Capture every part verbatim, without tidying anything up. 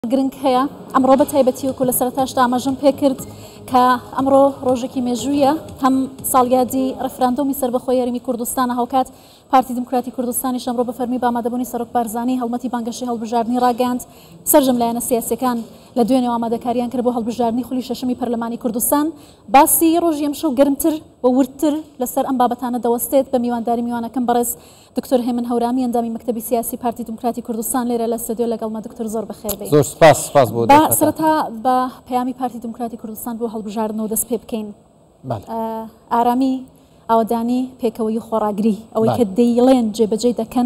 گرنگ هەیە ئەمڕۆ بە تایبەتیوەکو لە سەرەتاشدا ئاماژەم پێ کرد کە ئەمڕۆ ڕۆژێکی مێژوویە هەم ساڵیادی ڕەفراندۆمی سەربەخۆی یاریمی کوردستانە هاوکات پارتی دموکراتی کوردستانیش ئەمڕۆ بە فەرمی بامادەبوونی سەرۆک بارزانی هەڵمەتی بانگەشەی هەڵبژاردننی ڕاگەاند سەرجەم لایەنە سیاسیەکان لە دوێنێ ئامادەکاریان کرد بۆ هەڵبژاردننی خولی شەشەمی پەرلەمانی کوردستان باسی ڕۆژی ئەمشەو گەرمتر و ورتر لەسەر ئەم بابەتانە دەوەستێت بە میوانداری میوانەکەم بەڕێز دکتۆر هێمن هەورامی ئەندامی مەکتەبی سیاسی پارتی دموکراتی کوردستان لێرە لە ستۆدیۆ لەگەڵمە دکتۆر زۆر بەخێر بێت. زۆر سپاس سپاس بۆ با سەرەتا بە پەیامی پارتی دموکراتی کوردستان بۆ هەڵبژاردنەوە دەست پێ بکەین. ئارامی ئاوادانی پێکەوەی خۆڕاگری ئەوەی کە دەیڵێن جێبەجێ دەکەن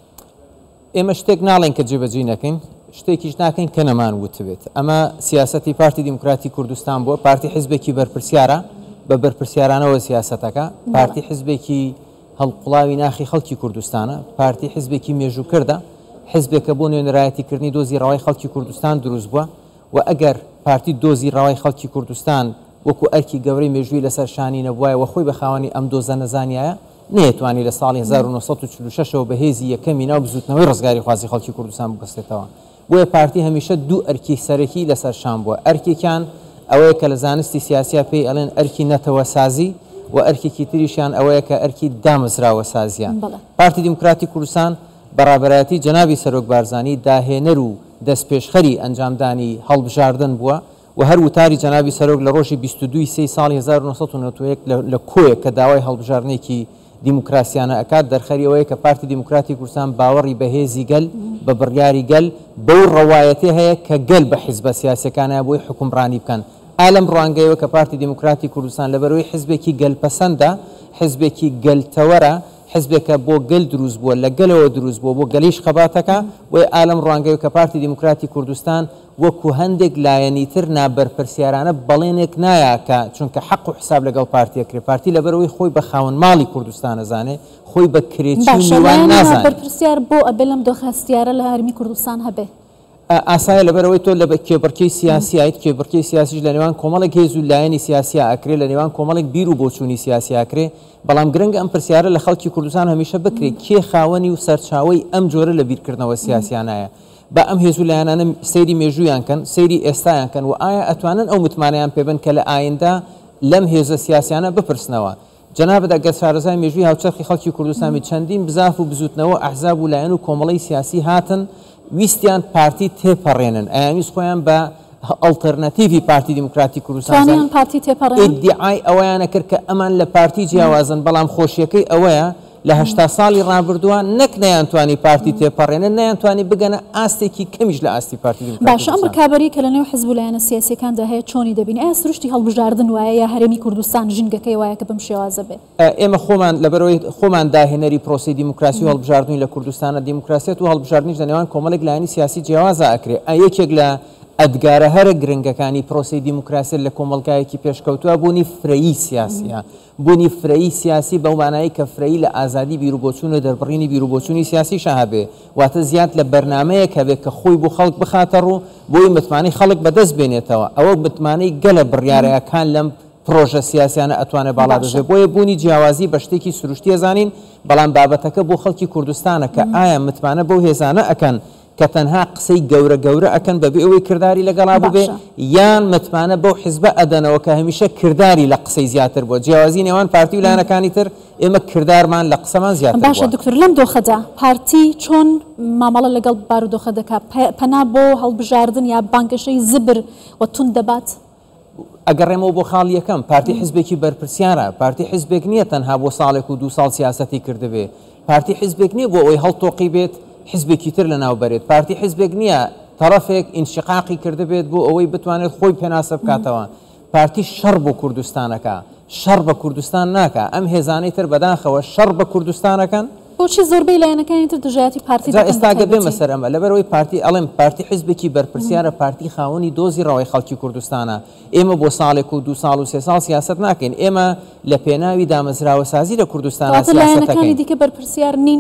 ئێمە شتێک ناڵێن کە جێبەجێ نەکەین شتێکیش ناکەین کە نەمان وتبێت ئەمە سیاسەتی پارتی دموکراتی کوردستان بووە پارتی حیزبێکی بەرپرسیارە بە بەرپرسیارانەوە سیاسەتەکە پارتی حیزبێکی هەڵقوڵاوی ناخی خەڵکی کوردستانە پارتی حیزبێکی مێژووکردە حیزبێکە بۆ نوێنەرایەتیکردنی دۆزی ڕەوای خەڵکی کوردستان دروست بووە و ئەگەر پارتی دۆزی ڕەوای خەڵکی کوردستان وەکو ئەرکی گەورەی مێژووی لەسەر شانی نەبووایە و خۆی بە خاوەنی ئەم دۆزە نەزانایە نەیەتوانی لە ساڵی هەزار و نۆسەد و چل و شەشەوە بەهێزی یەکەمی ناو بزوتنەوەی ڕزگاری خوازی خەڵکی کوردستان بکەستێتەوە بۆیە پارتی هەمیشە دوو ئەرکی سەرەکی لەسەر شان بووە ئەرکێکیان ئەوەیە کە لە زانستی سیاسیا پێی ئەڵێن ئەرکی نەتەوە سازی و ئەرکێکی تریشیان ئەوەیە کە ئەرکی دامەزراوە سازیان پارتی دموکراتی کوردستان بەڕابەتی جەنابی سەرۆک بارزانی داهێنەر و دەستپێشخەری ئەنجامدانی هەڵبژاردن بووە و هەر وتاری جەنابی سەرۆک لە ڕۆژی بیست و دوو سێ ساڵی هەزار و نۆسەد و نۆڤدە و یەک لە کۆیە کە داوای هەڵبژاردنێکی دیموکراسیانە ئەکات دەرخەری ئەوەیە کە پارتی دموکراتی کوردستان باوەڕی بەهێزی گەل بە بڕیاری گەل بەو ڕەوایەتێ هەیە کە گەل بە حیزبە سیاسیەکانە بۆی حکومڕانی بکەن ئالەم ڕوانگەیەوە کە پارتی دموکراتی کوردستان لەبەرەوەی حیزبێکی گەلپەسەندە حیزبێکی گەلتەوەرە حیزبێکە بۆ گەل دروست بووە لە گەلەوە دروست بووە بۆ گەلیش خەباتەکە وی ئالەم ڕوانگەیەوە کە پارتی دموکراتی کوردستان وەکو هەندێک لایەنی تر نابەرپرسیارانە بەڵێنێک نایە کە چونکە حەق و حساب لەگەڵ پارتیەکرێ پارتی لەبەرەوەی خۆی بە خاوەن ماڵی کوردستان نەزانێ خۆی بە کرێچی میوان نازانێت بەرپرسیار بۆ ئەبێ لەم دۆخەستیارە لە هەرمی کوردستان هەبێ ئاسایە لەبەرەوەی تۆ لە کێبڕکەی سیاسیایت کێبڕکەی سیاسیش لە نێوان کۆمەڵێک هێز و لایەنی سیاسی ئەکرێ لە نێوان کۆمەڵێک بیر و بۆچوونی سیاسی ئەکرێ بەڵام گرنگە ئەم پرسیارە لە خەڵکی کوردستان هەمیشە بکرێت کێ خاوەنی و سەرچاوەی ئەم جۆرە لە بیرکردنەوە سیاسیانایە بە ئەم هێز و لایەنانە سەیری مێژوویان کەن سەیری ئێستایان کەن و ئایا ئەتوانن ئەو متمانەیان پێبن کە لە ئایندا لەم هێزە سیاسیانە بپرسنەوە جەنابەت ئەگەر شارەزای مێژووی هاوچەرخی خەڵکی کوردستانی چەندین بزاف و بزوتنەوە ئەحزاب و لایەن و کۆمەڵی سیاسی هاتن ویستیان پارتی تێپەڕێنن ئەیانویست خۆیان بە ئەڵتەرنەتیڤی پارتی دموکراتی کوردستان پارتی تێپەڕێن ئیدعای ئەوەیانە کرد کە ئەمان لە پارتی جیاوازن بەڵام خۆشیەکەی ئەوەیە لە هەشتا ساڵی ڕابردووە نەک نەیانتوانی پارتی تێپەڕێنن نەیانتوانی بگەنە ئاستێکی کەمیش لە ئاستی پارتی دموکراتی باش ئەم ڕکابەری کە لە نێو حیزب و لایەنە سیاسیەکاندا هەیە چۆنی دەبین ئایا سروشتی هەڵبژاردن وایە یا هەرێمی کوردستان ژینگەکەی وایە کە بەم شێوازە بێ ئێمە خۆمان لەبەرەوەی خۆمان داهێنەری پرۆسی دیموکراسی و هەڵبژاردننی لە کوردستانە دیموکراسیەت و هەڵبژاردننیش لە نێوان کۆمەڵێک لایەنی سیاسی جیاوازە ئەکرێ یەکێک لە ئەدگارە هەرە گرنگەکانی پرۆسی دیموکراسی لە کۆمەڵگایەکی پێشکەوتووە بوونی فرەیی سیاسیە بوونی فرەیی سیاسی بەو مانایی کە فرەیی لە ئازادی بیرروبۆچوون و دەربڕینی بیرروبۆچوونی سیاسیش هەبێ واتە زیاد لە بەرنمەیەک هەبێت کە خۆی بۆ خەڵک بخاتە ڕوو بۆی متمانەی خەڵک بەدەست بێنێتەوە ئەوە متمانەی گەلە بڕیارەکان لەم پرۆژە سیاسیانە ئەتوانێت باڵا دەژێت بۆیە بوونی جیاوازی بە شتێکی سروشتیە زانین بەڵام بابەتەکە بۆ خەڵکی کوردستانە کە ئایا متمانە بەو هێزانە ئەکەن کە تەنها قسەی گەورە گەورە ئەکەن بەبێ ئەوەی کردداری لەگەڵا ببێ یان متمانە بەو حیزبە ئەدەنەوە کە هەمیشە کردداری لە قسەی زیاتر بووە جیاوازی نێوان پارتی و لایەنەکانی تر ئێمە کردارمان لە قسەمان زیاتر باشە دکتۆر لەم دۆخەدا پارتی چۆن مامەڵە لەگەڵ بارودۆخە دەکات پەنا بۆ هەڵبژاردن یا بانگەشەی زبر و تون دەبات ئەگەڕێمەوە بۆ خاڵ یەکەم پارتی حیزبێکی بەرپرسیارە پارتی حیزبێک نییە تەنها بۆ ساڵێک و دوو ساڵ سیاسەتی کردبێ پارتی حیزبێک نییە بۆ ئەوەی هەڵتۆقی بێت حیزبێکی تر لە ناوبەرێت پارتی حیزبێک نییە تەرەفێک ئینشقاقی کردبێت بۆ ئەوەی بتوانێت خۆی پێناسە بکاتەوە پارتی شەڕ بۆ کوردستانەکە شەڕ بە کوردستان ناکە ئەم هێزانەی تر بەداخەوە شەڕ بە کوردستانەکەن بۆچی زۆربەی لایەنەکانی تر دژایەتی پارتی ئێستاگە بێمە سەر ئەمە لەبەرەوەی پارتی ئەڵێم پارتی حیزبێکی بەرپرسیارە پارتی خاوەنی دۆزی ڕەوای خەڵکی کوردستانە ئێمە بۆ ساڵێک و دوو ساڵ و سێ ساڵ سیاست ناکەین ئێمە لە پێناوی دامەزراوە سازی لە کوردستانە لایەنەکانی دیکە بەرپرسیار نین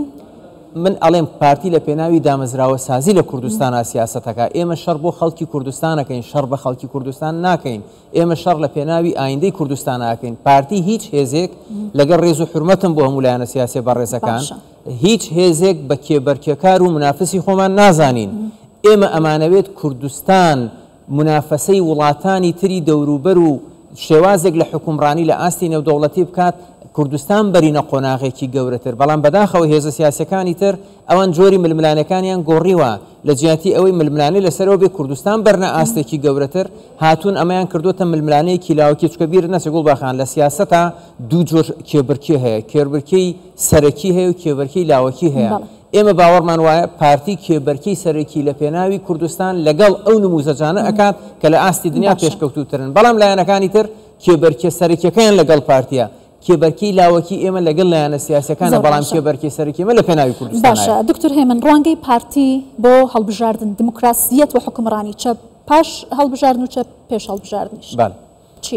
من ئەڵێم پارتی لە پێناوی دامەزراوە سازی لە کوردستانە سیاسەتەکە ئێمە شەڕ بۆ خەڵکی کوردستانەکەین شەڕ بە خەڵکی کوردستان ناکەین ئێمە شەڕ لە پێناوی ئایندەی کوردستان ناکەین پارتی هیچ هێزێک لەگەڵ ڕێز و حرمەتم بۆ هەموو لایەنە سیاسی بەڕێزەکان هیچ هێزێک بە کێبەرکێکار و منافسی خۆمان نازانین ئێمە ئەمانەوێت کوردستان منافەسەی وڵاتانی تری دەوروبەر و شێوازێک لە حکومڕانی لە ئاستی نێودەوڵەتی بکات کوردستان بەرینە قۆناغێکی گەورەتر بەڵام بەداخەوە هێزە سیاسەکانی تر ئەوان جۆری ململانەکانیان گۆڕیوە لە جیاتی ئەوەی ململانەی لەسەرەوە بێ کوردستان بەرنە ئاستێکی گەورەتر هاتوون ئەمەیان کردوتە ململانەیەکی لاوەکی چکە بیر نەچێ گوڵباخان لە سیاسەتە دوو جۆر کێبرکی هەیە کێبرکەی سەرەکی هەیە و کێبرکەی لاوەکی هەیە ئێمە باوەڕمان وایە پارتی کێبەرکەی سەرەکی لە پێناوی کوردستان لەگەڵ ئەو نموزەجانە ئەکات کە لە ئاستی دنیا پێشکەوتوترن بەڵام لایەنەکانی تر کێبەرکێ سەرەکیەکەیان لەگەڵ پارتیە کێبەرکەی لاوەکی ئێمە لەگەڵ لایەنە سیاسەکانە بەڵام کێبەرکەی سەرەکی ئێمە لە پێناوی کوردستان باشە دکتۆر هێمن ڕوانگەی پارتی بۆ هەڵبژاردن دموکراسیەت و حکومڕانی چە پاش هەڵبژاردن و چە پێش هەڵبژاردنیش چییە؟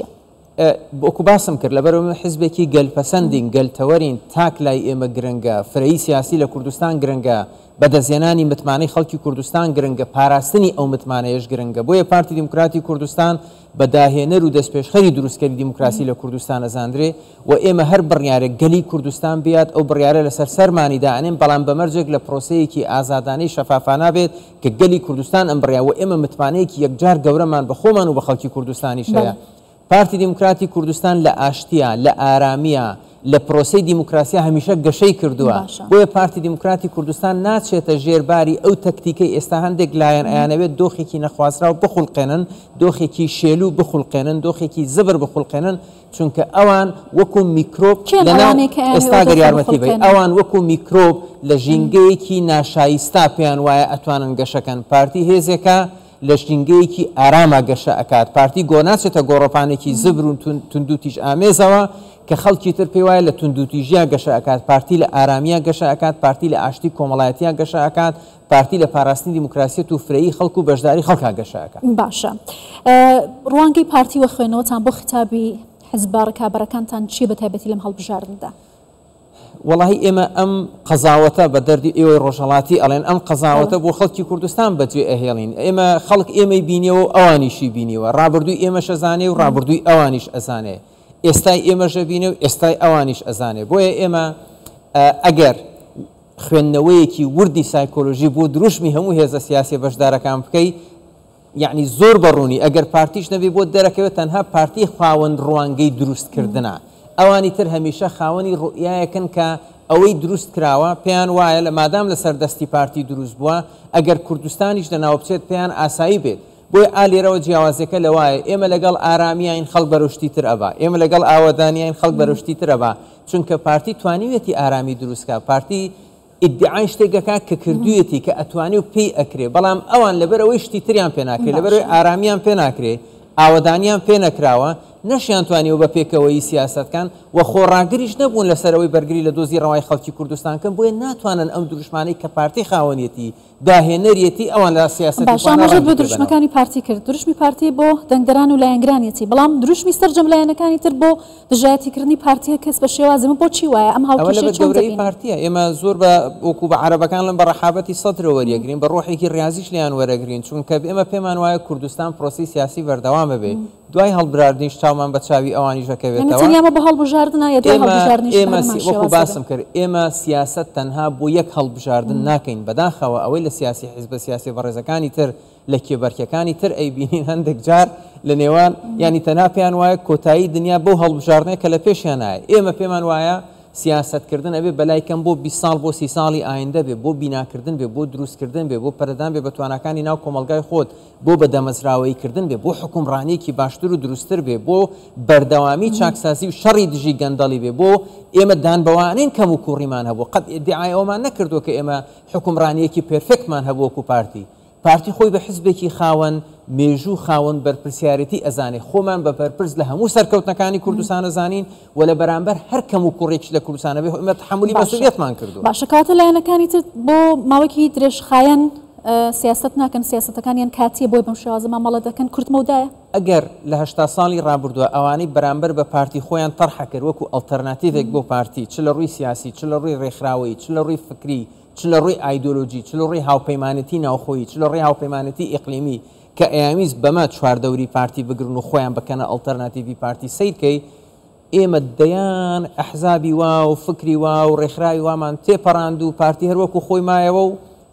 بۆکو باسم کرد لەبەرەوە حیزبێکی گەلپەسەندین گەلتەوەرین تاک لای ئێمە گرنگە فرەی سیاسی لە کوردستان گرنگە بەدەستێنانی متمانەی خەڵکی کوردستان گرنگە پاراستنی ئەو متمانەیەش گرنگە بۆیە پارتی دیموکراتی کوردستان بەداهێنەر و دەستپێشخەری دروستکردنی دیموکراسی لە کوردستان ئەزاندرێ و ئێمە هەر بڕیارێک گەلی کوردستان بیات ئەو بڕیارە لەسەر سەرمانی داێن بەڵام بەمەرجێک لە پرۆسەیەکی ئازادانەی شەفافانە بێت کە گەلی کوردستان ئەم بڕیا و ئێمە متمانەیەکی یەکجار گەورەمان بە خۆمان و بە خەڵکی کوردستانیش هەیە پارتی دیموکراتی کوردستان لە ئاشتیە لە ئارامیە لە پرۆسەی دیموکراسی هەمیشە گەشەی کردووە بۆیە پارتی دیموکراتی کوردستان ناچێتە ژێرباری ئەو تەکتیکەی ئێستا هەندێک لایەن ئەیانەوێت دۆخێکی نەخوازرا و بخوڵقێنن دۆخێکی شێلو بخوڵقێنن دۆخێکی زبر بخوڵقێنن چونکە ئەوان وەکو میکرۆب ئێستا گەر یارمەتی بێت ئەوان وەکو میکرۆب لە ژینگەیەکی ناشایستا پێیان وایە ئەتوانن گەشەکەن پارتی هێزێکە لە ژینگەیەکی ئارامە گەشە ئەکات پارتی گۆ ناچێتە گۆڕۆپانێکی زبر و توندوتیش ئامێزەوە کە خەڵکی تر پێی وایە لە توندوتیژیا گەشە ئەکات پارتی لە ئارامیە گەشە ئەکات پارتی لە ئاشتی کۆمەڵایەتیە گەشە ئەکات پارتی لە پاراستنی دیموکراسیەت و فرەیی خەڵک و بەشداری خەڵکا گەشە ئەکات باشە ڕوانگەی پارتی وەخوێنەوەتان بۆ خیتابی حیزب ڕکابەرەکانتان چی بە تایبەتی لەم هەڵبژاردندا وڵی ئێمە ئەم قەزاوەتە بە دەردی ئێوەی ڕۆژهڵاتی ئەڵێن ئەم قەزاوەتە بۆ خەڵکی کوردستان بەجێ ئەهێڵین ئێمە خەڵک ئێمەی بینیەوە و ئەوانیشی بینیوە ڕابردووی ئێمە شەزانێ و ڕابردووی ئەوانیش ئەزانێ ئێستای ئێمەژە بینێ و ئێستای ئەوانیش ئەزانێ بۆیە ئێمە ئەگەر خوێندنەوەیەکی وردی سایکۆلۆژی بۆ دروشمی هەموو هێزە سیاسی بەشدارەکان بکەی یعنی زۆر بەڕوونی ئەگەر پارتیش نەبێ بۆ دەرەکەوێت تەنها پارتی خاوەن ڕوانگەی دروستکردنە ئەوانی تر هەمیشە خاوەنی ڕوئیایەکن کە ئەوەی دروست کراوە پێیان وایە لە مادام لە سەردەستی پارتی دروست بووە ئەگەر کوردستانیش لەناو بچێت پێیان ئاسایی بێت بۆی ئالێرەوە جیاوازەکە لەوایە ئێمە لەگەڵ ئارامیین خەڵک بەرەشتی تر ئەبا ئێمە لەگەڵ ئاوەدانیین خەڵک بەرەشتی تر ئەبا چونکە پارتی توانیوێتی ئارامی دروستکە پارتی ئیدعای شتێکەکە کە کردوویەتی کە ئەتوانی و پێی ئەکرێ بەڵام ئەوان لەبەرەوەی شتی تریان پێ ناکرێت لەبەرەوەی ئارامیان پێ ناکرێ ئاوەدانیان پێ نەکراوە نەشیان توانیەوە بە پێکەوەی سیاستکان و خۆڕاگریش نەبوون لەسەرەوەی بەرگری لە دۆزی ڕەوای خەڵکی کوردستانکەم بۆیە ناتوانن ئەم دروشمانەی کە پارتی خاوەنیەتی داهێنەریەتی ئەوان لە سیاست باشامەژێت بۆ دروشمەکانی پارتی کرد دروشمی پارتی بۆ دەنگدەران و لایەنگرانیەتی بەڵام دروشمی سەرجەم لایەنەکانی تر بۆ دژایەتیکردنی پارتیە کەس بە شێوازمە بۆچی وایە ئەم هاوکێشەی پارتیە ئێمە زۆر بە وەکو بە عەرەبەکان لەم بە ڕەحابەتی سەدرە وەریەگرین بە ڕۆحێکی ڕاضیش لیان وەرەگرین چونکە ئێمە پێمان وایە کوردستان پرۆسی سیاسی بەردەوامە بێ دوای هەڵبژاردنیش چاومان بە چاوی ئەوانیش دەکەوێتەوە بە هەڵبژاردنە وەکو باسم کرد ئێمە سیاست تەنها بۆ یەک هەڵبژاردن ناکەین بەداخەوە ئەوەی لە سیاسی حیزب سیاسی بەڕێزەکانی تر لە کێبەرکەکانی تر ئەیبینین هەندێک جار لە نێوان ینی تەنها پێیان وایە کۆتایی دنیا بۆ هەڵبژاردنەیە کە لە پێشیان نایە ئێمە پێمان وایە سیاستکردن ئەبێ بەلایکەم بۆ بیست ساڵ بۆ سی ساڵی ئایندە بێ بۆ بیناکردن بێ بۆ دروستکردن بێ بۆ پەردان بێ بە توانەکانی ناو کۆمەلگای خۆت بۆ بەدەمەزراوەیکردن بێ بۆ حکومڕانیەکی باشتر و دروستتر بێ بۆ بەردەوامی چاکسازی و شەڕی دژی گەندەڵی بێ بۆ ئێمە دانبەوانین کەم و کوڕیمان هەبوو قەت ئیدعای ئەومان نەکردو کە ئێمە حکومڕانیەکی پێرفێکتمان هەبوو وەکو پارتی پارتی خۆی بە حیزبێکی خاوەن مێژوو خاوەن بەرپرسیارەتی ئەزانێ خۆمان بە بەرپرس لە هەموو سەرکەوتنەکانی کوردستان ئەزانین و لە بەرامبەر هەر کەم و کوڕێکی لە کوردستانە بێ ئێمە تحملی مەسئولیەتمان کردو باشە کاتە لایەنەکانی تر بۆ ماوەکی درێژخایەن سیاست ناکەن سیاستەکانیان کاتیە بۆی بەم شێوازە مامەڵە دەکەن کورتمەودایە ئەگەر لە هەشتا ساڵی ڕابردووە ئەوانەی بەرامبەر بە پارتی خۆیان تەرحە کرد وەکو ئەڵتەرناتیڤێک بۆ پارتی چ لە ڕووی سیاسی چ لە ڕووی ڕێکخراوەی چ لە ڕووی فکری چ لە ڕووی ئایدۆلۆژی چ لە ڕووی هاوپەیمانەتی ناوخۆیی چ لە ڕووی هاوپەیمانەتی ئیقلیمی کە ئەیامیز بەمە چواردەوری پارتی بگرن و خۆیان بکەنە ئەڵتەرناتیڤی پارتی سیرکەی ئێمە دەیان ئەحزابی وا و فکری وا و ڕێکخراوی وامان تێپەڕاند و پارتی هەروەکو خۆی مایەوە و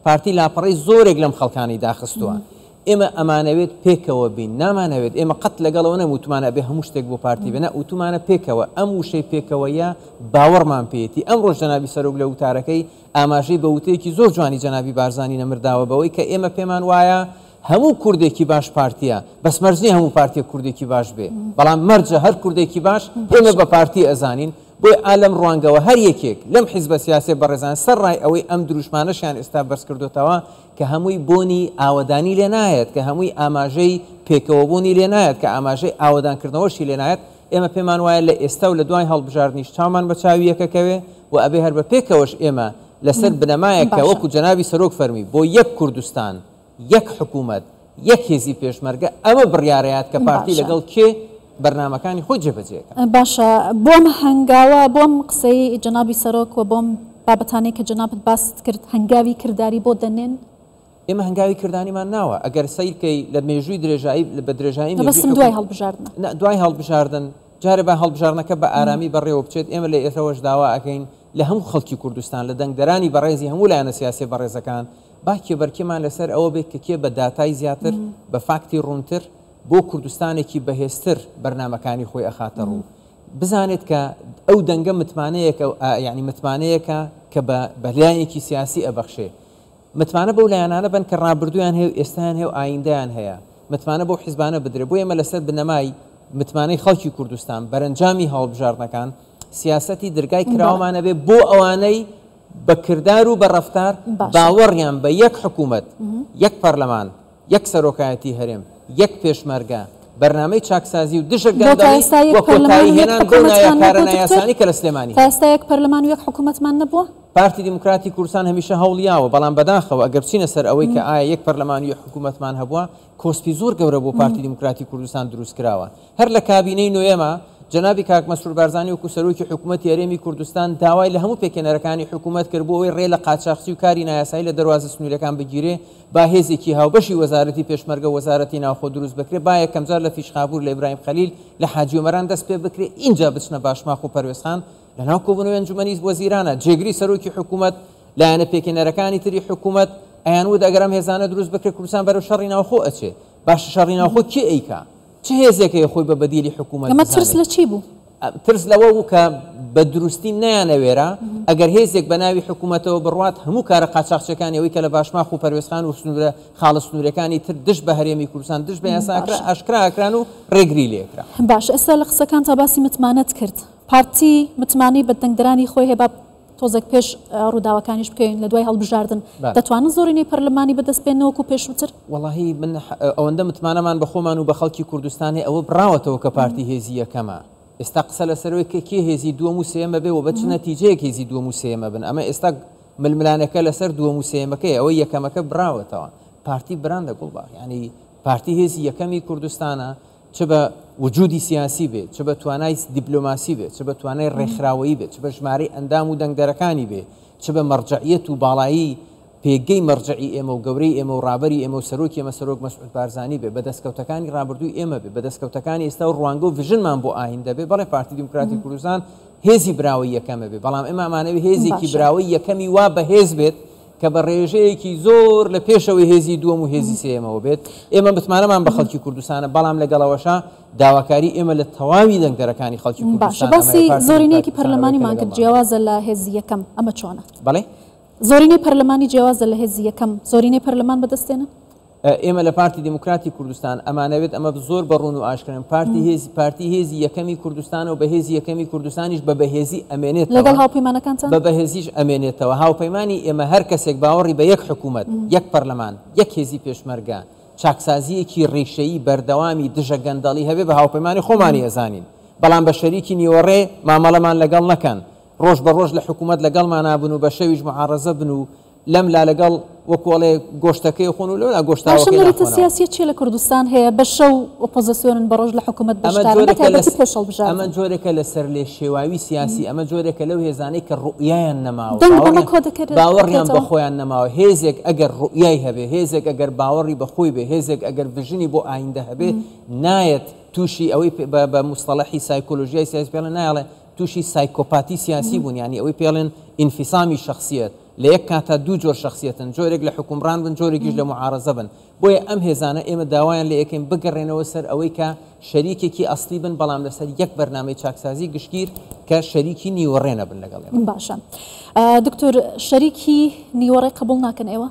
پارتی لاپەڕی زۆرێک لەم خەڵکانی داخستووە ئێمە ئەمانەوێت پێکەوە بین نامانەوێت ئێمە قەت لەگەڵەوە نەموتمانە بێ هەموو شتێک بۆ پارتی بێنە وتمانە پێکەوە ئەم وشەی پێکەوەیە باوەڕمان پێێتی ئەم ڕۆژ جەنابی سەرۆک لە وتارەکەی ئاماژەی بە وتەیەکی زۆر جوانی جەنابی بارزانی نەمرداوە بەوەی کە ئێمە پێمان وایە هەموو کوردێکی باش پارتیە بەس مەرجنی هەموو پارتیە کوردێکی باش بێ بەڵام مەرجە هەر کوردێکی باش ئێمە بە پارتی ئەزانین بۆی ئالەم ڕوانگەوە هەر یەکێک لەم حیزبە سیاسی بەڕێزان سەر ڕای ئەوەی ئەم دروشمانەشیان ئێستا بەرز کردوتەوە کە هەمووی بۆنی ئاوەدانی لێ نایەت کە هەمووی ئاماژەی پێکەوەبوونی لێ نایەت کە ئاماژەی ئاوەدانکردنەوەشی لێ نایەت ئێمە پێمان وایە لە ئێستا و لە دوای هەڵبژاردنیش چاومان بە چاوی یەکەکەوێ و ئەبێ هەر بە پێکەوەش ئێمە لەسەر بنەمایە کە وەکو جەنابی سەرۆک فەرمی بۆ یەک کوردستان یەک حکوومەت یەک هێزی پێشمەرگە ئەمە بڕیارەیەات کە پارتی لەگەڵ کێ بەرنامەکانی خۆی جێبەجێکە باشە بۆم هەنگاوە بۆم قسەی جەنابی سەرۆک و بۆم بابەتانەی کە جەنابەت باست کرد هەنگاوی کردداری بۆ دەنێن ئێمە هەنگاوی کردانیمان ناوە ئەگەر سیرکەی لە مێژووی درێژایی بە درێژایی بەسم دوای هەڵبژاردن دوای هەڵبژاردن جارێ بە هەڵبژارنەکە بە ئارامی بەڕێوە بچێت ئێمە لە ئێرەوەش داوا ئەەکەین لە هەموو خەڵکی کوردستان لە دەنگدەرانی بەڕێزی هەموو لایەنە سیاسی بەڕێزەکان با کێبەرکیمان لەسەر ئەوە بێت کە کێ بە داتای زیاتر بە فاکتی ڕوونتر بۆ کوردستانێکی بەهێزتر بەرنمەکانی خۆی ئەخاتە ڕوو بزانێت کە ئەو دەنگە متمانەیەکە یعنی متمانەیەکە کە بە بەلایەکی سیاسی ئەبەخشێ متمانە بەو لایەنانە بن کە ڕابردویان هەیە ئێستایان هەیە و ئایندەیان هەیە متمانە بەو حیزبانە بدرێ بۆ ئێمە لەسەر بنەمای متمانەی خەڵکی کوردستان بەرەنجامی هەڵبژاردنەکان سیاسەتی دەرگای کراوەمانە بێ بۆ ئەوانەی بە کردار و بە ڕەفتار باوەڕیان بە یەک حکوومەت یەک پەرلەمان یەک سەرۆکایەتی هەرێم یەک پێشمەرگە بەرنامەی چاکسازی و دژەگەندەڵی وە کۆتایی هێنان بۆ نایەکارە نایاسانی کە لە سلێمانی تا ئێستا یەک پەرلەمان و یەک حکوومەتمان نەبووە پارتی دیموکراتی کوردستان هەمیشە هەوڵیاوە بەڵام بەداخەوە ئەگەر بچینە سەر ئەوەی کە ئایا یەک پەرلەمان و یەک حکوومەتمان هەبووە کۆسپی زۆر گەورە بۆ پارتی دیموکراتی کوردستان دروست کراوە هەر لە کابینەی نوێمە جنابی کاک مەسرور بارزانی وەکو سەرۆکی حکوومەتی هەرێمی کوردستان داوای لە هەموو پێکەنەرەکانی حکوومەت کرد بۆ ئەوەی ڕێ لە قاچاقچی و کاری نایاسایی لە دەواازە سنوورەکان بگیرێ با هێزێکی هاوبەشی وەزارەتی پێشمەرگە وەزارەتی ناوخۆ دروست بکرێ با یەکەم جار لە فیشخابور لە ئیبراهیم خەلیل لە حاجی عومەران دەست پێ بکرێ اینجا بچنە باشماخ و پەروێزخان لەناو کۆبوونەوەی ئەنجومەنی وەزیرانە جێگری سەرۆکی حکوومەت لایەنە پێکەنەرەکانی تری حکوومەت ئەیان وت ئەگەرم هێزانە دروست بکرێ کوردستان بەرەو شەڕی ناوخۆ ئەچێ باش شەڕی ناوخۆ کێ ئەیکا چه هێزێکەیە خۆی بە بەدیلی حکوومەت ئەمە ترس لە چی بوو ترس لەوە بوو کە بە دروستی نیانەوێرە ئەگەر هێزێک بە ناوی حکوومەتەوە بڕوات هەموو کارە قاچاقچەکانی ئەوەی کە لە باشماخ و پەروێزخان و سنوورە خاڵە سنوورەکانی تر دش بە هەرێمی کوردستان دش بە یاساکرا ئاشکرا ئەکران و ڕێگری لێکرا باش ئێستا لە قسەکان تا باسی متمانەت کرد پارتی متمانی بە دەنگدەرانی خۆی هەیە تۆزێک پێش ڕووداوەکانیش بکەین لە دوای هەڵبژاردن دەتوانن زۆرینەی پەرلەمانی بەدەستبێنەوەکو پێشووتر وەڵاهی من ئەوەندە متمانەمان بە خۆمان و بە خەڵکی کوردستانی ئەوە بڕاوەتەوە کە پارتی هێزی یەکەمە ئێستا قسە لەسەرەوەی کە کێ هێزی دووەم و سێمە بێ و بە چ نەتیجەیەک هێزی دووەم و سێمە بن ئەمە ئێستا ململانەکە لەسەر دووەم و سێمەکەی ئەوەی یەکەمەکە بڕاوەتەوە پارتی بران دەگوڵبا ینی پارتی هێزی یەکەمی کوردستانە چ بە وجودی سیاسی بێت چ بە توانای دیپلۆماسی بێت چ بە توانای ڕێکخراوەیی بێت چ بە ژمارەی ئەندام و دەنگدەرەکانی بێت چ بە مەرجعیەت و باڵایی پێگەی مەرجعی ئێمە و گەورەی ئێمە و ڕابەری ئێمە و سەرۆکی ئێمە سەرۆک مەسعود بارزانی بێ بە دەستکەوتەکانی ڕابردووی ئێمە بێ بە دەستکەوتەکانی ئێستا و ڕوانگە و ڤژنمان بۆ ئاهیندە بێ بەڵێ پارتی دیموکراتی کوردستان هێزی براوی یەکەمە بێ بەڵام ئێمە ئەمانەوێ هێزێکی براوی یەکەمی وا بە هێز بێت کە بە ڕێژەیەکی زۆر لە پێشەوەی هێزی دووەم و هێزی سێمەوە بێت ئێمە متمانەمان بە خەڵکی کوردستانە بەڵام لەگەڵەوەشە داواکاری ئێمە لە تەواوی دەنگدەرەکانی خەڵکی کوردستان باسی زۆرینەیەکی پەرلەمانیمان کرد جیاوازە لە هێزی یەکەم ئەمە چۆنە بەڵێ زۆرینەی پەرلەمانی جیاوازە لە هێزی یەکەم زۆرینەی پەرلەمان بەدەستێنن ئێمە لە پارتی دیموکراتی کوردستان ئەمانەوێت ئەمە زۆر بەڕوون و ئاشکرن پارتی هێزی پارتی هێزی یەکەمی کوردستان و بە هێزی یەکەمی کوردستانیش بە بەهێزی ئەمێنێت لەگەڵ هاوپەیمانەکانتان بە بەهێزیش ئەمێنێتەوە هاوپەیمانی ئێمە هەر کەسێک باوەڕی بە یەک حکوومەت یەک پەرلەمان یەک هێزی پێشمەرگە چاکسازیەکی ڕێشەیی بەردەوامی دژە گەندەڵی هەبێ بە هاوپەیمانی خۆمانی ئەزانین بەڵام بە شەریکی نیوەڕێ مامەڵەمان لەگەڵ نەکەن ڕۆژ بە ڕۆژ لە حکوومەت لەگەڵمان نابن و بە شەویش معارەزە بن و لەم لا لەگەڵ وەکوڵێ گۆشتەکەی خۆن و لەولا گۆشتەکەی سیاسی چی لە کوردستان هەیە بە شەو ئۆپۆزیسیۆنن بە ڕۆژ لە حکوومەت بەشدار ئەمە جۆرێکە لەسەر لێ شێواوی سیاسی ئەمە جۆرێکە لەو هێزانەی کە ڕوئیان نەماوە باوەڕیان بە خۆیان نەماوە هێزێک ئەگەر ڕوئیای هەبێ هێزێک ئەگەر باوەڕی بەخۆی بێ هێزێک ئەگەر ڤژنی بۆ ئایندە هەبێ نایەت تووشی ئەوەی بە مستەڵەحی سایکۆلۆژیای سیاسی پێڵێن نایڵێ تووشی سایکۆپاتی سیاسی بوون ینی ئەوەی پێڵێن ئینفیسامی شخصیت لە یەک کاتا دوو جۆر شخصیەتن، جۆرێک لە حکومڕان بن، جۆرێکیش لە معارەزە بن. بۆیە ئەم هێزانە ئێمە داوایان لە یەکەین بگەڕێنەوە سەر ئەوەی کە شەریکێکی ئەسلی بن، بەڵام لەسەر یەک بەرنامەی چاکسازی گشتگیر کە شەریکی نیوەڕێنە بن لەگەڵ ئێمە. باشە دکتۆر، شەریکی نیوەڕێ قبول ناکەن ئێوە؟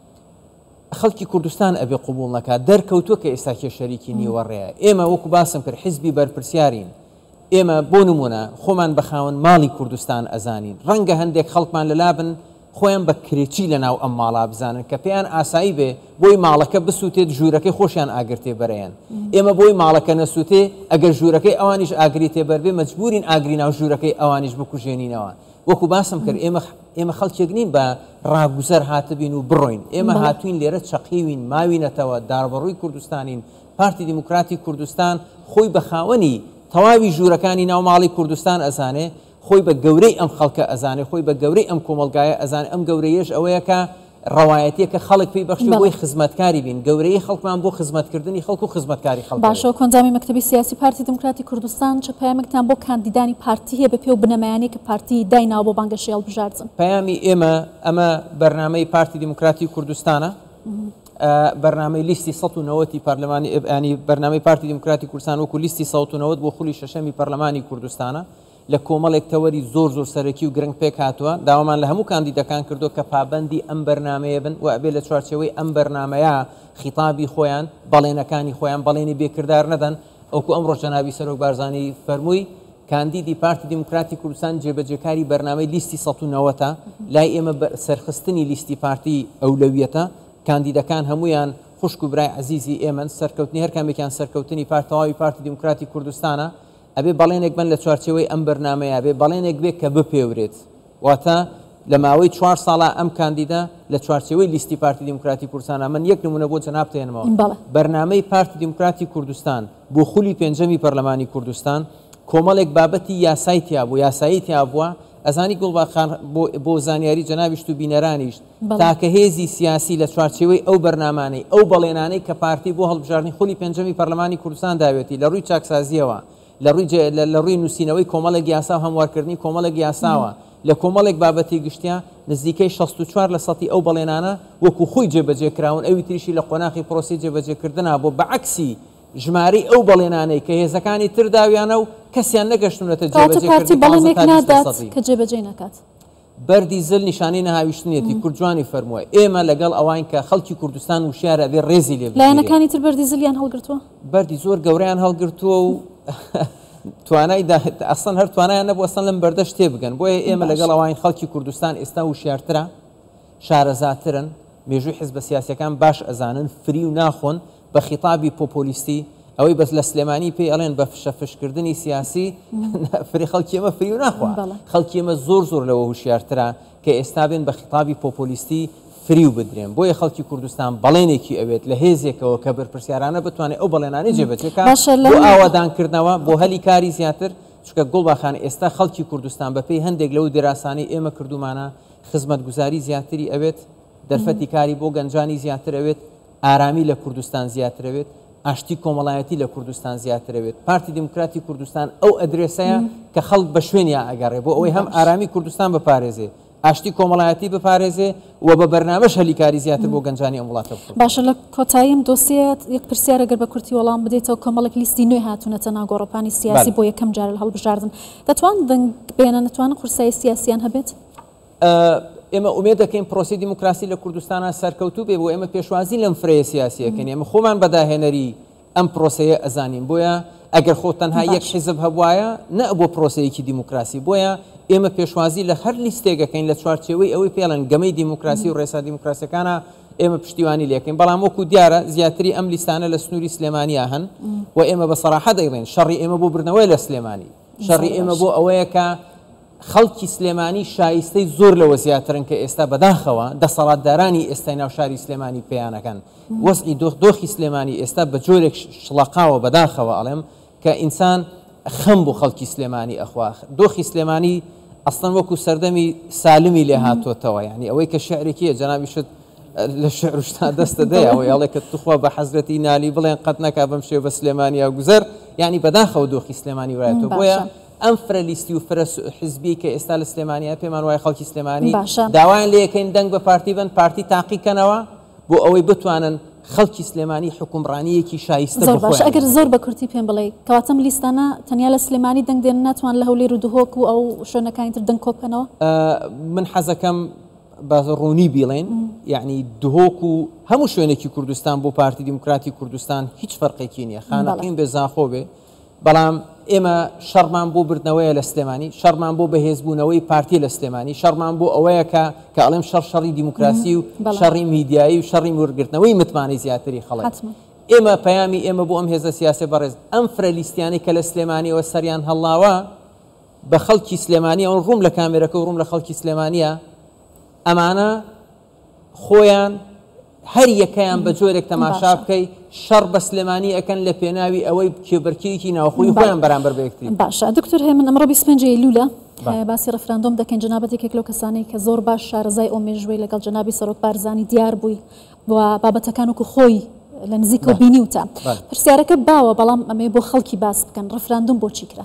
خەڵکی کوردستان ئەبێ قبول نەکات، دەرکەوتووە کە ئێستا کێ شەریکی نیوەڕێیە. ئێمە وەکو باسم کرد حیزبی بەرپرسیارین، ئێمە بۆ نمونە خۆمان بەخاون ماڵی کوردستان ئەزانین، ڕەنگە هەندێک خەڵکمان لەلا بن خۆیان بە کرێکی لە ناو ئەم ماڵا بزانن کە پێیان ئاسایی بێ بۆی ماڵەکە بسووتێت ژوورەکەی خۆشیان ئاگرتێ بەرەیەن. ئێمە بۆی ماڵەکە نەسووتێ ئەگەر ژوورەکەی ئەوانیش ئاگری تێبەربێ مەجبورین ئاگری ناو ژوورەکەی ئەوانیش بکوژێنینەوە. وەکو باسم کرد ئێمە ئێمە خەڵکێک نین بە ڕاگوزەر هاتبین و بڕۆین، ئێمە هاتوین لێرە چەقیوین ماوینەتەوە، داربەڕووی کوردستانین. پارتی دیموکراتی کوردستان خۆی بە خاوەنی تەواوی ژوورەکانی ناو ماڵی کوردستان ئەزانێ، خۆی بە گەورەی ئەم خەڵکە ئەزانێ، خۆی بە گەورەی ئەم کۆمەلگایە ئەزانێ. ئەم گەورەیەش ئەوەیە کە ڕەوایەتیە کە خەڵک پێی بەخشی بۆی خزمەتکاری بین، گەورەی خەڵکمان بۆ خزمەتکردنی خەڵک و خزمەتکاری خەڵک. باشەوە کۆنجامی مەکتەبی سیاسی پارتی دموکراتی کوردستان چه پەیامێکتان بۆ کاندیدانی پارتی هەیە بە پێ و بنەمایانی کە پارتی دایناوە بۆ بانگە شێڵ بژاردن؟ پەیامی ئێمە ئەمە بەرنامەی پارتی دموکراتی کوردستانە، بەرنامەی لیستی سەد و نەوەتی پارلەمانی، ینی بەرنامەی پارتی دموکراتی کوردستان وەکو لیستی سەد و نەوەت بۆ خولی شەشەمی پەرلەمانی کوردستانە لە کۆمەڵێک تەوەری زۆر زۆر سەرەکی و گرنگ پێک هاتووە. داوامان لە هەموو کاندیدەکان کردو کە پابەندی ئەم بەرنامەیە بن و ئەبێ لە چوارچێوەی ئەم بەرنامەیە خیتابی خۆیان، بەڵێنەکانی خۆیان بەڵێنی بێکردار نەدەن. ئەوکو ئەمڕۆ جەنابی سەرۆک بارزانی فەرمووی کاندیدی پارتی دموکراتی کوردستان جێبەجێکاری بەرنامەی لیستی سەد و نەوەتە، لای ئێمە سەرخستنی لیستی پارتی ئەولەویەتە. کاندیدەکان هەمویان خوشک و برای عزیزی ئێمە، سەرکەوتنی هەر کامێکیان سەرکەوتنی پارتەواوی پارتی دموکراتی کوردستانە. ئەبێ بەڵێنێک بن لە چوارچێوەی ئەم بەرنامەیە، ئەبێ بەڵێنێک بێت کە بپێورێت. واتە لە ماوەی چوار ساڵە ئەم کاندیدا لە چوارچێوەی لیستی پارتی دموکراتی کوردستانە من یەک نمونە بۆ جەناب تێنمەوە. بەرنامەی پارتی دموکراتی کوردستان بۆ خولی پێنجەمی پەرلەمانی کوردستان کۆمەڵێک بابەتی یاسای تیا بوو، یاسایی تیا بووە. ئەزانی گوڵباخان بۆ زانیاری جەنابیشت و بینەرانیش تاکە هێزی سیاسی لە چوارچێوەی ئەو بەرنامانەی ئەو بەڵێنانەی کە پارتی بۆ هەڵبژاردنی خولی پێنجەمی پەرلەمانی کوردستان داوێتی لە ڕووی چاکسازیەوە، لە ڕووی نووسینەوەی کۆمەڵێک یاسا و هەموارکردنی کۆمەڵێک یاساوە، لە کۆمەڵێک بابەتی گشتیا نزیکەی شەست و چوار لە سەدی ئەو بەڵێنانە وەکو خۆی جێبەجێکراون، ئەوی تریشی لە قۆناغی پرۆسی جێبەجێکردنە بۆ بەعکسی ژمارەی ئەو بەڵێنانەی کە هێزەکانی تر داویانە و کەسیان نەگەشتونەتە جێبەجێکردن کە جێبەجێ نەکات. بەردی زل نیشانەی نەهاویشتنیەتی کورجوانی فەرمووە ئێمە لەگەڵ ئەوان کە خەڵکی کوردستان وشیارە بێ ڕێزی لێ لایەنەکانی تر بەردی زلیان هەڵگرتووە، بەردی زۆر گەورەیان هەڵگرتووە و توانای ئەسڵەن هەر توانایان نەبوو ئەسڵەن لەم بەردە شتێ بگەن. بۆیە ئێمە لەگەڵ ئەوان خەڵکی کوردستان ئێستا وشیارترە، شارەزاترن، مێژووی حیزبە سیاسیەکان باش ئەزانن، فری و ناخۆن بە خیتابی پۆپۆلیستی ئەوەی بەس لە سلێمانی پێی ئەڵێن بە فشەفشکردنی سیاسی فری خەڵکی ئێمە فری و ناخوا. خەڵکی ئێمە زۆر زۆر لەوە هوشیارترە کە ئێستا بێن بە خیتابی پۆپۆلیستی فری و بدرێن. بۆیە خەڵکی کوردستان بەڵێنێکی ئەوێت لە هێزێکەوە کە بەرپرسیارانە بتوانێت ئەو بەڵێنانەی جێبەجێکات بۆ ئاوادانکردنەوە بۆ هەلی کاری زیاتر. چونکە گوڵباخان ئێستا خەڵکی کوردستان بەپێی هەندێک لەو دێراسانەی ئێمە کردومانە خزمەتگوزاری زیاتری ئەوێت، دەرفەتی کاری بۆ گەنجانی زیاتر ئەوێت، ئارامی لە کوردستان زیاتر ئەوێت، ئاشتی کۆمەڵایەتی لە کوردستان زیاترەوێت. پارتی دموکراتی کوردستان ئەو ئەدرێسەیە کە خەڵک بە شوێنیا ئەگەڕێ بۆ ئەوەی هەم ئارامی کوردستان بپارێزێ، ئاشتی کۆمەڵایەتی بپارێزێ و بە بەرنامەش هەلیکاری زیاتر بۆ گەنجانی ئەم وڵاتە بکات. باشە لە کۆتاییم دۆسیەت یەک پرسیارە گەر بە کورتی وەڵام بدەیتەوە کۆمەڵێک لیستی نوێ هاتوونەتە ناو گۆڕەپانی سیاسی بۆ یەکەم جار لە هەڵبژاردن، دەتوان دەنگ بێنە نەتوانن قورسایی سیاسیان هەبێت؟ ئێمە ئومێد دەکەین پرۆسی دیموکراسی لە کوردستانە سەرکەوتوو بێ بۆ ئێمە پێشوازی لەم فرەیە سیاسیەکەین، ئێمە خۆمان بەداهێنەری ئەم پرۆسەیە ئەزانین. بۆیە ئەگەر خۆ تەنها یەک حیزب هەبوایە نە بۆ پرۆسەیەکی دیموکراسی، بۆیە ئێمە پێشوازی لە هەر لیستێکەکەین لە چوارچێوەی ئەوەی پێڵەن گەمەی دیموکراسی و ڕێسا دیموکراسیەکانە ئێمە پشتیوانی لێکەین. بەڵام وەکو دیارە زیاتری ئەم لیستانە لە سنووری سلێمانیا هەن و ئێمە بە سەراحە دەیڵێن شەڕی ئێمە بۆ بردنەوەی لە سلێمانی، شەڕی ئێمە بۆ ئەوەیە کە خەڵکی سلێمانی شایستەی زۆر لەوە زیاترن کە ئێستا بەداخەوە دەسەڵاتدارانی ئێستای ناو شاری سلێمانی پێیانەکەن. وەزعی دۆخی سلێمانی ئێستا بە جۆرێک شڵەقاوە بەداخەوە ئەڵێم کە ئینسان خەم بۆ خەڵکی سلێمانی ئەخوا. دۆخی سلێمانی ئەسڵەن وەکو سەردەمی سالمی لێ هاتوۆتەوە، یعنی ئەوەی کە شعرێکیە جەنابیشت لە شعرشتا دەستە دەیە ئەوەی ئەڵێ کە توخوا بە حەزرەتی نالی بڵێن قەت نەکا بەم شێوە بە سلێمانیا گوزەر، یعنی بەداخەوە دۆخی سلێمانی وایەتەوە. بۆیە ئەم فرەلیستی و فرە حزبی کە ئێستا لە سلێمانیا پێمان وایە خەڵکی سلێمانی داوایان لێ یەکەین دەنگ بە پارتی بن پارتی تاقیکەنەوە بۆ ئەوەی بتوانن خەڵکی سلێمانی حکومڕانیەکی شایستە زۆر باش. ئەگەر زۆر بە کورتی پێم بڵێ کەواتەم لیستانە تەنیا لە سلێمانی دەنگ دێن ناتوان لە هەولێر و دهۆک و ئەو شوێنەکانی تر دەنگ کۆبکەنەوە؟ من حەزەکەم بە ڕوونی بیڵێن یعنی دهۆک و هەموو شوێنێکی کوردستان بۆ پارتی دیموکراتی کوردستان هیچ فەرقێکی نییە خانەقین بێ زاخۆ بێ بەڵام ئێمە شەڕمان بۆ بردنەوەیە لە سلێمانی شەڕمان بۆ بەهێزبوونەوەی پارتی لە سلێمانی شەڕمان بۆ ئەوەیە کە کە ئەڵێم شەڕ شەڕی دیموکراسی و شەڕی میدیایی و شەڕی وەرگرتنەوەی متمانەی زیاتری خەڵک ئێمە پەیامی ئێمە بۆ ئەم هێزە سیاسی بەڕێز ئەم فرەلیستیانی کە لە سلێمانیەوە سەریان هەڵاوە بە خەڵکی سلێمانی ئەو ڕووم لە کامێرەکە و ڕووم لە خەڵکی سلێمانیە ئەمانە خۆیان هەر یەکەیان بە جۆرێک تەماشا بکەی شەڕ بە سلێمانی ئەکەن لە پێناوی ئەوەی کێبەرکێکی ناوخۆی خۆیان بەرامبەر بە یەکتری. باشە دکتۆر هێمن ئەمڕۆ بیست و پێنج ئەیلولە باسی ڕەفراندۆم دەکەین جەنابەت یەکێک لەو کەسانی کە زۆر باش شارەزای ئەو مێژوەی لەگەڵ جەنابی سەرۆک بارزانی دیار بووی و بابەتەکان وەکو خۆی لە نزیکە و بینیوتە پرسیارەکە باوە بەڵام ئەمێ بۆ خەڵکی باس بکەن ڕەفراندۆم بۆچی کرا؟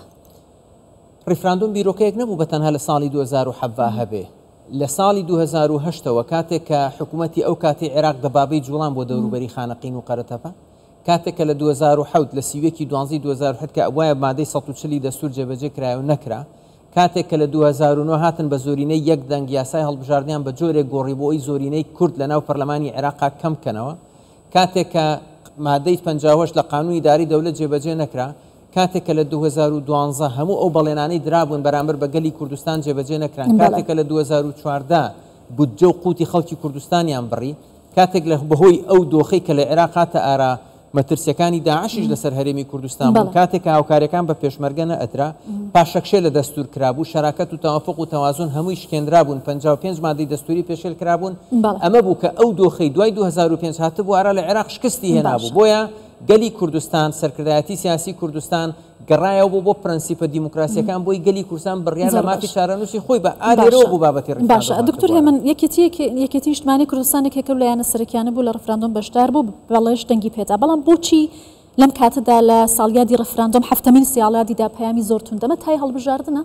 ڕیفراندۆم بیرۆکەیەک نەبوو بە تەنها لە ساڵی دوو هەزار و سەڤ هەبێ لە ساڵی دوو هەزار و هەشتەوە کاتێک کە حکوومەتی ئەو کاتی عێراق دەبابەی جوڵان بۆ دەوروبەری خانەقین و قەرەتەپە کاتێک کە لە دوو هەزار و حەوت لە سیوێکی دوانزەی دوو هەزار و حەوت کە وایە مادەی سەد و چلی دەستور جێبەجێ کرایە و نەکرا کاتێک کە لە دوو هەزار و نۆ هاتن بە زۆرینەی یەک دەنگ یاسای هەڵبژاردنیان بە جۆرێک گۆڕی بۆ ئەوی زۆرینەی کورد لە ناو پەرلەمانی عێراقا کەم بکەنەوە کاتێک کە مادەی پەنجا و هەشت لە قانونی داری دەوڵەت جێبەجێ نەکرا کاتێک کە لە دوو هەزار و دوانزە هەموو ئەو بەڵێنانەی درابوون بەرامبەر بە گەلی کوردستان جێبەجێ نەکران کاتێک کە لە دوو هەزار و چواردە بودجە و قوتی خەڵکی کوردستانیان بڕی کاتێک لە بەهۆی ئەو دۆخەی کە لە عێراق هاتە ئارا مەترسیەکانی داعشیش لەسەر هەرێمی کوردستان بوون کاتێک کە هاوکاریەکان بە پێشمەرگە نەئەدرا پاشەکشێ لە دەستور کرابوو شەراکەت و تەوافق و تەوازن هەمووی شکێنرا بوون پەنجا و پێنج مادەی دەستوری پێشێل کرابوون ئەمە بوو کە ئەو دۆخەی دوای دوو هەزار و پێنج هاتبوو ئارا لە عێراق شکستی هێنابوو بۆیە گەلی کوردستان سەرکردایەتی سیاسی کوردستان گەڕایەوە بۆ بۆ پرەنسیپە دیموکراسیەکان بۆی گەلی کوردستان بڕیار لە مافی شارەنووسی خۆی بە ئالێرەوە بوو بابەتی ڕێکخراوە. باشە دکتۆر هێمن یەکێتی نیشتمانی کوردستانێک کە لایەنە سەرەکیانە بوو لە ڕەفراندۆم بەشدار بوو بەڵێش دەنگی پێدا بەڵام بۆچی لەم کاتەدا لە ساڵیادی ڕەفراندۆم هەفتەمین سیاڵادیدا پەیامی زۆر توندەمە تای هەڵبژاردنە؟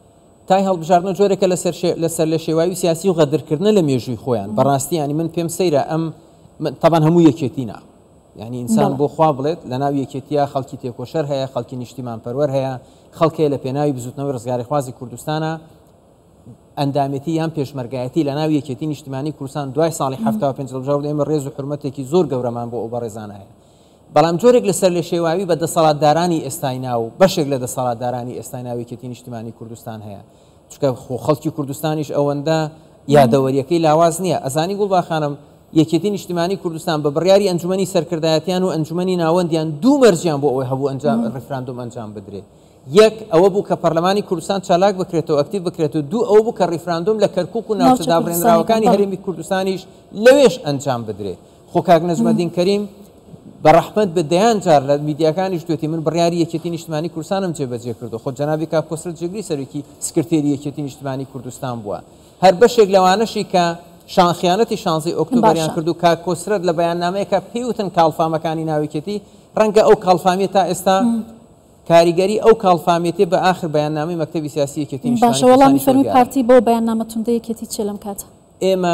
تای هەڵبژاردنە جۆرێکە لەسەر لە شێوایی سیاسی و غەدرکردنە لە مێژووی خۆیان بەڕاستی ینی من پێم سەیرە ئەم تەبان هەموو یەکێتینا یعنی ئینسان بۆ خوا بڵێت لە ناو یەکێتیە خەڵکی تێکۆشەر هەیە خەڵکی نیشتیمان پەروەر هەیە خەڵکەیە لە پێناوی بزوتنەوەی ڕزگاری خوازی کوردستانە ئەندامەتی یان پێشمەرگایەتی لە ناو یەکێتی نیشتیمانی کوردستان دوای ساڵی هەفتاد و پێنج هەڵبژاردن ئێمە ڕێز و حورمەتێکی زۆر گەورەمان بۆ ئەو بەڕێزانە هەیە بەڵام جۆرێک لەسەر لە شێواوی بە دەسەڵاتدارانی ئێستای ناو بەشێک لە دەسەڵاتدارانی ئێستای ناو یەکێتی نیشتیمانی کوردستان هەیە چونکە خۆ خەڵکی کوردستانیش ئەوەندە یادەوەریەکەی لاواز نییە ئەزانی گوڵبا خانم یەکێتی نیشتیمانی کوردستان بە بڕیاری ئەنجومەنی سەرکردایەتیان و ئەنجومەنی ناوەندیان دوو مەرجیان بۆ ئەوەی هەبوو ئەنجام ڕیفراندۆم ئەنجام بدرێت یەک ئەوە بوو کە پەرلەمانی کوردستان چالاک بکرێتەوە ئەکتیڤ بکرێتەوە دوو ئەوە بوو کە ڕیفراندۆم لە کەرکووک و ناوچە دابڕێنراوەکانی هەرێمی کوردستانیش لەوێش ئەنجام بدرێت خۆ کاک نەجمەدین کەریم بە ڕەحمەت بە دەیان جار لە میدیاکانیش دوێتی من بڕیاری یەکێتی نیشتیمانی کوردستانم جێبەجێ کردو خۆ جەنابی کاک کۆسرە جێگری سەرۆکی سکرتێری یەکێتی نیشتیمانی کوردستان بووە هەر بەشێک لەوانەشی کە خیانەتی شانزەی ئۆکتۆبەریان کردو کاک کۆسرەت لە بەیاننامەیەکە پێیوتن کاڵفامەکانی ناویکێتی ڕەنگە ئەو کاڵفامیە تا ئێستا کاریگەری ئەو کاڵفامێتی بە ئاخر بەیاننامەی مەکتەبی سیاسی یەکێتی نیشتیمانی باشە وەڵامی فەرمی پارتی بۆ بەیاننامە توندە یەکێتی چێ لەم کاتە ئێمە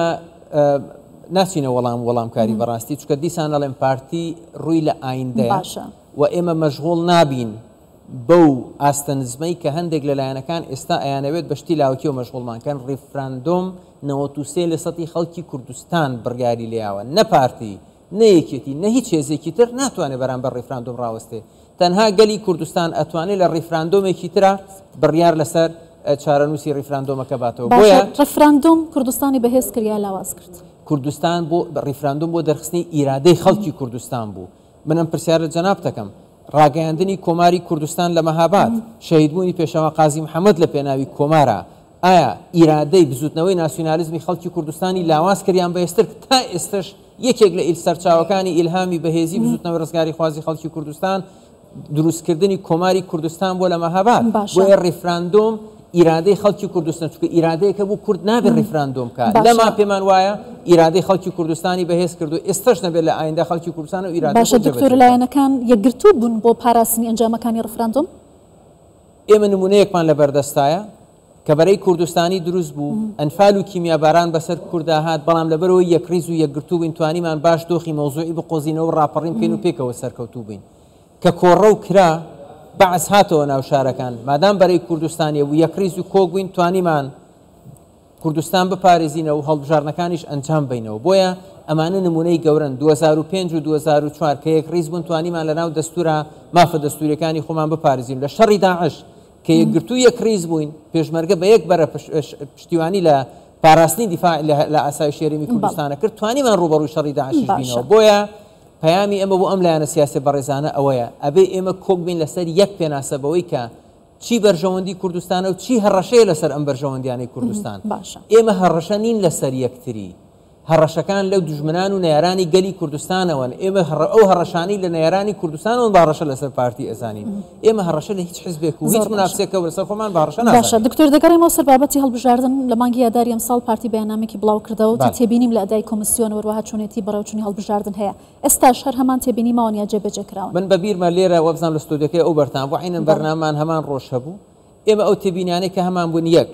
ناچینە وەڵام وەڵامکاری بەڕاستی چکە دیسان دەڵێن پارتی ڕووی لە ئایندەیە و ئێمە مەشغوڵ نابین بەو ئاستەنزمەی کە هەندێک لەلایەنەکان ئێستا ئەیانەوێت بەشتی لاوەکی و مەشغوڵمانکەن ڕیفراندۆم نەوەت و سێ لە سەدی خەڵکی کوردستان بڕیاری لێیاوە نە پارتی نە یەکێتی نە هیچ هێزێکی تر ناتوانێت بەرامبەر ڕیفراندۆم ڕاوەستێ تەنها گەلی کوردستان ئەتوانێت لە ڕیفراندۆمێکی ترە بڕیار لەسەر چارەنووسی ڕیفراندۆمەکە باتەوە بۆیە ڕیفراندۆم کوردستانی بەهێز کرد یا لاواز کرد کوردستان بۆ ڕیفراندۆم بۆ دەرخستنی ئیرادەی خەڵکی کوردستان بوو منم پرسیارە جەناب دەکەم ڕاگەیاندنی کۆماری کوردستان لە مەهاباد شەهیدبوونی پێشەوا قازی محەممەد لە پێناوی کۆمارە ئایا ئیرادەی بزوتنەوەی ناسیۆنالیزمی خەڵکی کوردستانی لاواز کردیان بەهێزتر تا ئێستش یەکێک لە ئیلسەرچاوەکانی ئیلهامی بەهێزی بزوتنەوەی ڕزگاری خوازی خەڵکی کوردستان دروستکردنی کۆماری کوردستان بۆ لە مەهاباد بۆیە ڕیفراندۆم ئیرادەی خەڵکی کوردستان چونکە ئیرادەیەکە بوو کورد نابێت ڕیفراندۆم کات لەما پێمان وایە ئیرادەی خەڵکی کوردستانی بەهێز کردو ئێستش نەبێت لە ئایندا خەڵکی کوردستان و ئیرادە باشە دکتۆر لایەنەکان یەکگرتوو بوون بۆ پاراستنی ئەنجامەکانی ڕیفراندۆم ئێمە نمونەیەکمان لە بەردەستایە کە بەرەی کوردستانی دروست بوو ئەنفال و کیمیاباران بەسەر کووردا هات بەڵام لەبەرەوەی یەکریز و یەکگرتوو بووین توانیمان باش دۆخی مەوزوعی بقۆزینەوە ڕاپەڕین بکەین و پێکەوە سەرکەوتوو بووین کە کۆڕە و کرا بەعس هاتەوە ناو شارەکان مادام بەرەی کوردستانی و یەکریز و کۆک بووین توانیمان کوردستان بپارێزینەوە و هەڵبژارنەکانیش ئەنجام بینەوە بۆیە ئەمانە نمونەی گەورن دوو هەزار و پێنج و دوو هەزار و چوار کە یەکریز بوون توانیمان لەناو دەستورە مافە دەستوریەکانی خۆمان بپارێزین لە شەڕی داعش کە یەکگرتوو یەکریز بووین پێشمەرگە بە یەک بەرە پشتیوانی لە پاراستنی دیفاع لە ئاسایشی هەرێمی کوردستانە کرد توانیمان ڕوبەڕووی شەڕی داعشش بینەوە بۆیە پەیامی ئەمە بۆ ئەم لایەنە سیاسی بەڕێزانە ئەوەیە ئەبێ ئێمە کۆک بین لەسەر یەک پێناسەبەوەی کە چی بەرژەوەندی کوردستانە و چی هەڕەشەیە لەسەر ئەم بەرژەوەندیانەی کوردستان ئێمە هەڕەشە نین لەسەر یەکتری هەڕەشەکان لەو دژمنان و نێرانی گەلی کوردستانەوەن ئێمە ئەو هەڕەشانی لە نێرانی کوردستانەوە باڕەشە لەسەر پارتی ئەزانین ئێمە هەڕەشە لە هیچ حزبێک و هیچ منافسێکە لەسەر خۆمان باڕەشە نازانین. دکتۆر دەگەڕێمەوە سەر بابەتی هەڵبژاردن لە مانگی یادداری ئەمساڵ پارتی بەیاننامێکی بڵاو کردەوە و تێبینیم لە ئەدای کۆمسیۆن وەروەها چۆنێتی بەڕێوەچوونی هەڵبژاردن هەیە ئێستاش هەر هەمان تێبینیمەوە یا جێبەجێکراون. من بەبیرمە لێرە وەبزانام لە ستۆدیۆکەی ئەو بەرتان بۆ عینەن بەرنامان هەمان ڕۆژ هەبوو ئێمە ئەو تێبینیانەی کە هەمان بوون یەک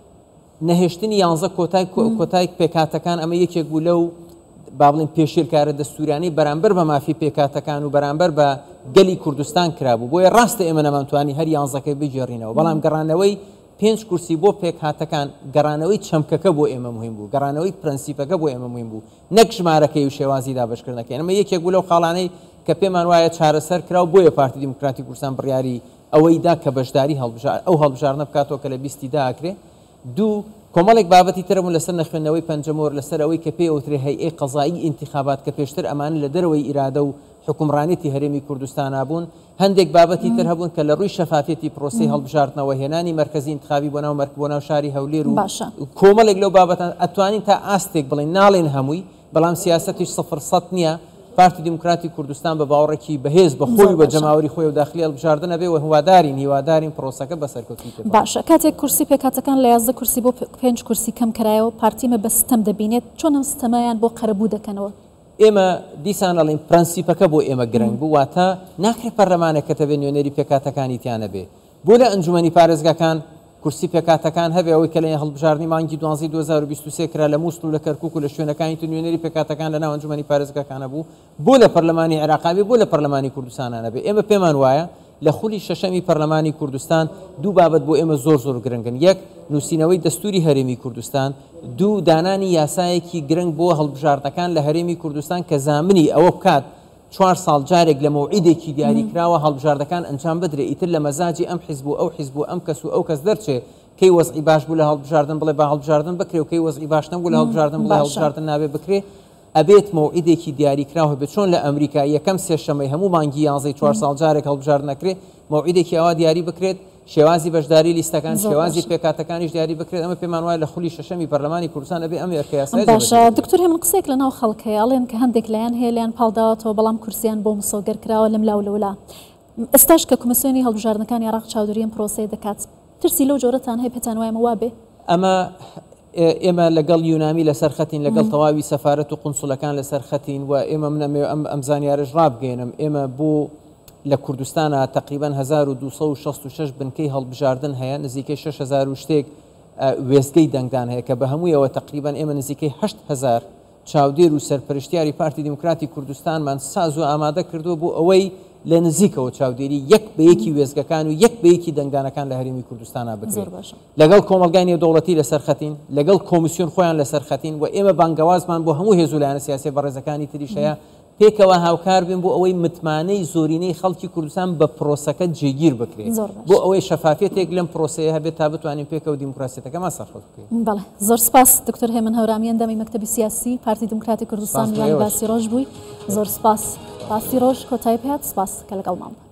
نەهێشتنی یانزە کۆتای کۆتای پێکاتەکان ئەمە یەکێک بوو لەو با بڵین پێشێرکارە دەستوریانی بەرامبەر بە مافی پێکاتەکان و بەرامبەر بە گەلی کوردستان کرابوو بۆیە ڕاستە ئێمە نەمانتوانی هەر یانزەکەی بگێڕینەوە بەڵام گەڕانەوەی پێنج کورسی بۆ پێکهاتەکان گەڕانەوەی چەمکەکە بۆ ئێمە مهم بوو گەڕانەوەی پرەنسیپەکە بۆ ئێمە مهم بوو نەک ژمارەکەی و شێوازی دابەشکردنەکەی ئەمە یەکێک بوو لەو خاڵانەی کە پێمان وایە چارەسەر کراو بۆیە پارتی دیموکراتی کوردستان بڕیاری ئەوەیدا کە بەشداری هەڵبژار ئەو هەڵبژارنە بکاتەوە کە لە بیستی داکرێ دوو کۆمەڵێک بابەتی ترمون لەسەر نەخوێندنەوەی پەنجەمۆر لەسەر ئەوەی کە پێی ئەوترێ هەیئەی قەزایی ئینتیخابات کە پێشتر ئەمان لە دەرەوەی ئیرادە و حکومڕانێتی هەرێمی کوردستان بوون هەندێک بابەتی تر هەبوون کە لە ڕووی شەفافێتی پرۆسی هەڵبژاردنەوە هێنانی مرکزی انتخابی بۆ ناو مەرک بۆ ناو شاری هەولێر و کۆمەڵێک لەو بابەتان ئەتوانین تا ئاستێک بڵین ناڵێن هەمووی بەڵام سیاسەتیش سەفر سەد نییە پارتی دیموکراتی کوردستان بە باوەڕێکی بەهێز بە خۆی و بە جەماوەری خۆی و داخلی هەڵبژاردنە بێ و هیوادارین هیوادارین پرۆسەکە بەسەرکەوتوی باشە کاتێک کورسی پێکاتەکان لە یازدە کورسی بۆ پێنج کورسی کەم کرایەوە پارتیمە بە ستەم دەبینێت چۆن ئەم ستەمەیان بۆ قەرەبوو دەکەنەوە ئێمە دیسان ئەڵین پرەنسیپەکە بۆ ئێمە گرنگ بوو واتە ناکرێت پەرلەمانێک کە تەبێت نوێنەری پێکاتەکانی تیانە بێ بۆ لە ئەنجومەنی پارێزگاکان کورسی پێکاتەکان هەبێ ئەوەی کە لە هەڵبژاردننی مانگی دوانزەی دوو هەزار و بیست و سێ کرا لە مووسڵ و لە کەرکووک و لە شوێنەکانی تر نوێنەری پێکاتەکان لە ناو ئەنجومەنی پارێزگاکانە بوو بۆ لە پەرلەمانی عێراقا بێ بۆ لە پەرلەمانی کوردستانانە بێ ئێمە پێمان وایە لە خولی شەشەمی پەرلەمانی کوردستان دوو بابەت بۆ ئێمە زۆر زۆر گرنگن یەک نووسینەوەی دەستوری هەرێمی کوردستان دوو دانانی یاسایەکی گرنگ بۆ هەڵبژاردنەکان لە هەرێمی کوردستان کە زامنی ئەوە بکات چوار ساڵ جارێک لە مەوعیدێکی دیاریکراوە هەڵبژاردەکان ئەنجام بدرێ ئیتر لە مەزاجی ئەم حیزب و ئەو حیزب و ئەم کەس و ئەو کەس دەرچێ کەی وەزعی باش بوو لە هەڵبژاردن بڵێ با هەڵبژاردن بکرێ و کەی وەزعی باش نەبوو لە هەڵبژاردن بڵێ هەڵبژاردن نابێ بکرێ ئەبێت مەوعیدێکی دیاریکراوە بێت چۆن لە ئەمریکا یەکەم سێشەمەی هەموو مانگی یانزەی چوار ساڵ جارێک هەڵبژاردن نەکرێ مەوعیدێکی ئەوە دیاری بکرێت شێوازی بەشداری لیستەکان شێوازی پێکاتەکانیش دیاری بکرێت ئەمە پێمان وایە لە خولی شەشەمی پەرلەمانی کوردستان ئەبێ ئەم یاسای باشە دکتۆر هێمن قسێک لەناو خەڵکەیە ئەڵێن کە هەندێک لایەن هەیە لایەن پاڵداوەتەوە بەڵام کورسیان بۆ مسۆگەر کراوە لەم لاو لەولا ئێستاش کە کۆمسیۆنی هەڵبژاردنەکانی عێراق چاودێریان پرۆسەی دەکات ترسی لەو جۆرەتان هەیە پێتان وایە وا بێ ئەمە ئێمە لەگەڵ یونامی لەسەر خەتین لەگەڵ تەواوی سەفارەت و قونسوڵەکان لەسەر خەتین و ئێمە منەمێ ئەم زانیارش ڕابگەێنم ئێمە بۆ لە کوردستانە تقریبا هەزار و دووسەد و شەست و شەش بنکەی هەڵبژاردن هەیە نزیکەی شەش هەزار و شتێک وێستگەی دەنگدان هەیە کە بە هەموویەوە تقریبا ئێمە نزیکەی هەشت هەزار چاودێر و سەرپەرشتیاری پارتی دیموکراتی کوردستانمان ساز و ئامادە کردووە بۆ ئەوەی لە نزیکەوە چاودێری یەک بە یەکی وێزگەکان و یەک بە یەکی دەنگدانەکان لە هەرێمی کوردستانە بکرێت لەگەڵ کۆمەلگای نێودەوڵەتی لەسەر خەتین لەگەڵ کۆمیسیۆن خۆیان لەسەر خەتین و ئێمە بانگەوازمان بۆ هەموو هێز و لایەنە سیاسی بەڕێزەکانی تریش هەیە پێکەوە هاوکار بین بۆ ئەوەی متمانەی زۆرینەی خەڵکی کوردستان بە پرۆسەکە جێگیر بکرێت بۆ ئەوەی شەفافێتێک لەم پرۆسەیە هەبێت تا بتوانین پێکەوە دیموکراسیەکەمان سەرخۆت بکەین. بەڵێ زۆر سپاس دکتۆر هێمن هەورامیان دەمی مەکتەبی سیاسی پارتی دیموکراتی کوردستان یان باسی ڕۆژ بووی زۆر سپاس باسی ڕۆژ کۆتایی پێات سپاس کە لەگەڵمان